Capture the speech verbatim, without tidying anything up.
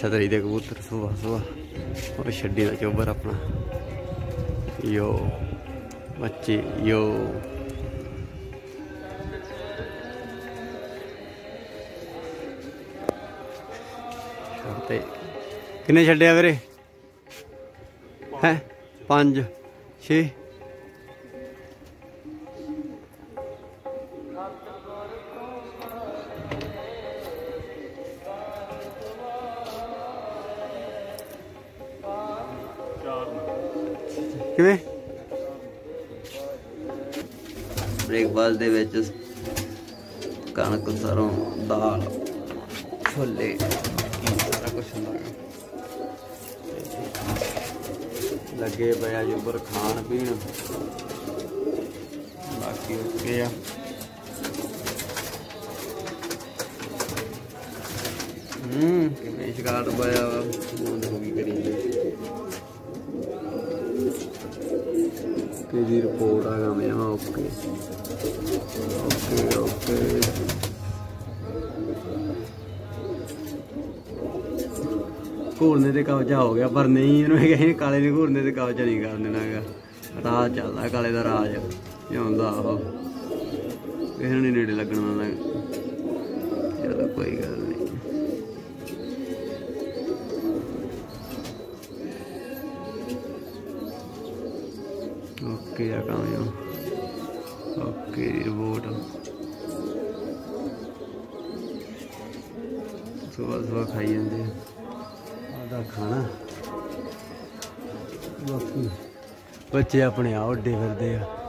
छतरी दे कबूतर सुबह सुबह और छड्डी दा चोबर अपना यो बच्चे यो किन्ने छड्डे वीरे हैं पांच छे किवें ब्रेकफास्ट दे विच कणक सरों दाल छोले सारा कुछ लगे पे जुबर खान पीन बाकी ओके आ हम्म किवें शिकार पाया करी की रिपोर्ट आ गया मैं ओके ओके ओके घूरने से कब्जा हो गया पर नहीं इन्होंने काले ने घूरने से कब्जा नहीं कर देना है राज चलता काले का राज आंदा आहो किसी ने नेड़े लगना चलो कोई गल नहीं ओके काम ओके रिपोर्ट सुबह सुबह खाई जाते आधा खाना बाकी बच्चे अपने आ उड्डे फिरदे आ